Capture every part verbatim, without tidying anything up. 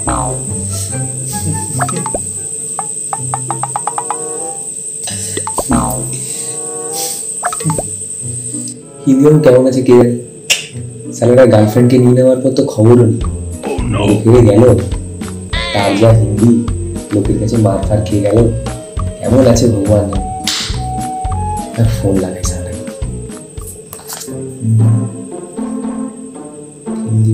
হিন্দিও কেমন আছে কে জানে, সালারা গার্লফ্রেন্ডকে নিয়ে নেওয়ার পর তো খবরও নেই, ফিরে গেল। তার যা হিন্দি, লোকের কাছে মার ফার খেয়ে গেল, কেমন আছে ভগবান জানে। ফোন লাগাই সারা হিন্দি।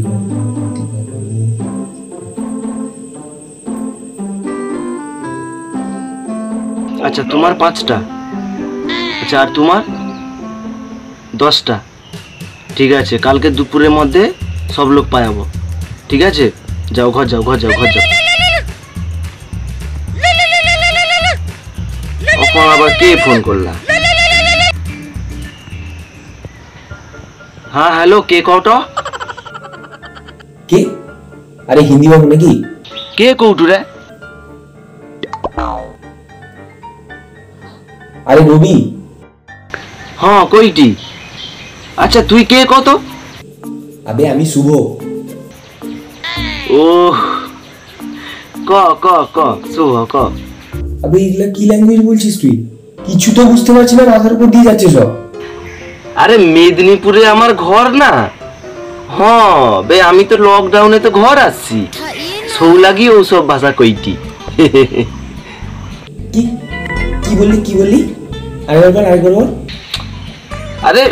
আচ্ছা তোমার পাঁচটা, আচ্ছা আর তোমার দশটা। ঠিক আছে, কালকে দুপুরের মধ্যে সব লোক পাঠাবো। ঠিক আছে, যাও ঘর যাও ঘর যাও ঘর যাও। কখন আবার কে ফোন করলা? হ্যাঁ হ্যালো, কে কৌটো? কে? আরে হিন্দি বাবু নাকি? কে কৌটু রে? আরে রবি। হ্যাঁ কইটি। আচ্ছা তুই কে কত? আবে আমি শুভ। ও ক ক ক শুভ ক। আবে এগুলা কি ল্যাঙ্গুয়েজ বলছিস তুই? কিছু তো বুঝতে পারছি না, মাথার উপর দিয়ে যাচ্ছে সব। আরে মেদিনীপুরে আমার ঘর না। হ্যাঁ বে, আমি তো লকডাউনে তো ঘর আসছি, সৌ লাগি ও সব ভাষা কইটি। কি কি বললি কি বললি? আরেকবার বল আরেকবার বল। আরে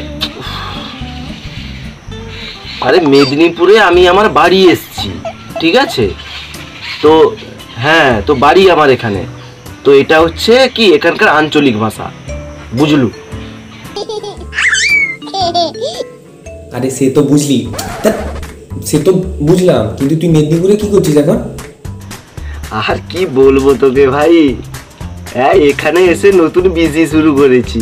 আরে মেদিনীপুরে আমি আমার বাড়ি এসছি, ঠিক আছে? তো হ্যাঁ, তো বাড়ি আমার এখানে। তো এটা হচ্ছে কি এখানকার আঞ্চলিক ভাষা, বুঝলু? আরে সে তো বুঝলি, সে তো বুঝলাম, কিন্তু তুই মেদিনীপুরে কি করছিস এখন? আর কি বলবো তোকে ভাই, হ্যাঁ এখানে এসে নতুন বিজি শুরু করেছি।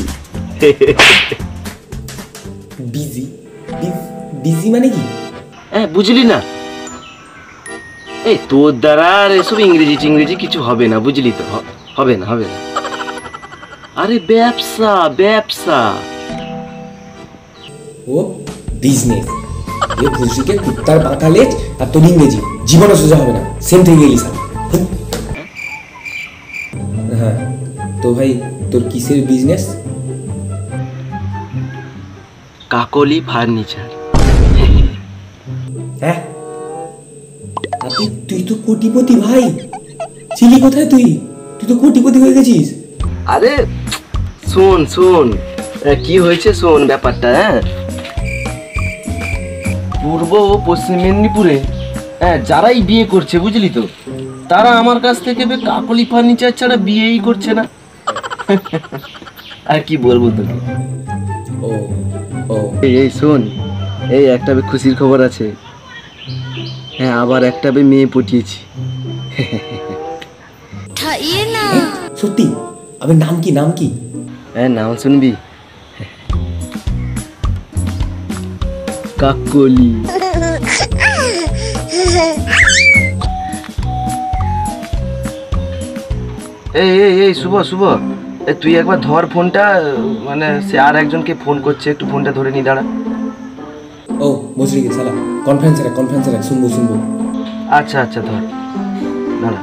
বিজি? বিজি মানে কি? হ্যাঁ বুঝলি না? এই তোর দ্বারা আর এসব ইংরেজি টিংরেজি কিছু হবে না, বুঝলি তো? হবে না হবে না। আরে ব্যবসা ব্যবসা। ও বিজনেস। এ খুশিকে কুত্তার পাতা লেজ আর তোর ইংরেজি জীবনে সোজা হবে না, সেম থেকে গেলি স্যার। হ্যাঁ তো ভাই, তোর কিসের বিজনেস? কাকলি ফার্নিচার। হ্যাঁ আপনি, তুই তো কোটিপতি ভাই। ছিলি কোথায় তুই? তুই তো কোটিপতি হয়ে গেছিস। আরে শোন শোন, কি হয়েছে শোন ব্যাপারটা। হ্যাঁ পূর্ব ও পশ্চিম মেদিনীপুরে হ্যাঁ যারাই বিয়ে করছে, বুঝলি তো, তারা আমার কাছ থেকে কাকলি ফার্নিচার ছাড়া বিয়েই করছে না। আর কি বলবো তোকে। ও ও এই শোন, এই একটা খুশির খবর আছে। হ্যাঁ আবার একটা মেয়ে পটিয়েছি। সত্যি? আবে নাম কি নাম কি? হ্যাঁ নাম শুনবি, কাকলি। এই এই এই শুভ শুভ, তুই একবার ধর ফোনটা, মানে সে আর একজনকে ফোন করছে, একটু ফোনটা ধরে নি দাঁড়া। ও বুঝলি কি সালা, কনফারেন্সে রাখ কনফারেন্সে রাখ, শুনবো শুনবো। আচ্ছা আচ্ছা ধর দাঁড়া।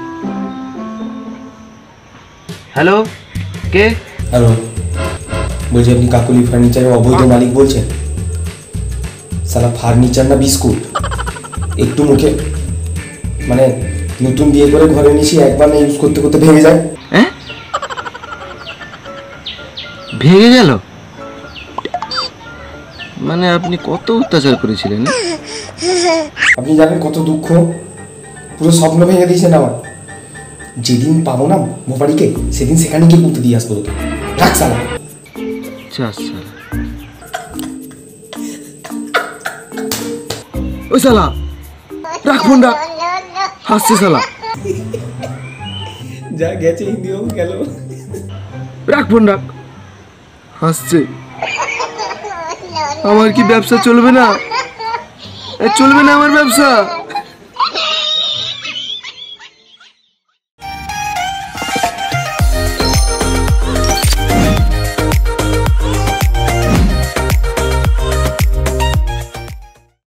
হ্যালো, কে? হ্যালো, বলছি আপনি কাকলি ফার্নিচারের অবৈধ মালিক বলছেন? সালা ফার্নিচার না বিস্কুট? একটু মুখে মানে নতুন বিয়ে করে ঘরে নিয়েছি, একবার না ইউজ করতে করতে ভেঙে যায়। হ্যাঁ ভেঙে গেল? মানে আপনি কত অত্যাচার করেছিলেন? আপনি জানেন কত দুঃখ, পুরো স্বপ্ন ভেঙে দিয়েছেন আমার। যেদিন পাবো না মোবাড়িকে, সেদিন সেখানে গিয়ে পুঁতে দিয়ে আসবো তোকে। রাখ সালা। আচ্ছা আচ্ছা, ওই সালা রাখ ফোন রাখ, হাসছে সালা। যা গেছে হিন্দিও গেল। রাখ ফোন রাখ, হাসছে। আমার কি ব্যবসা চলবে না? চলবে না আমার ব্যবসা?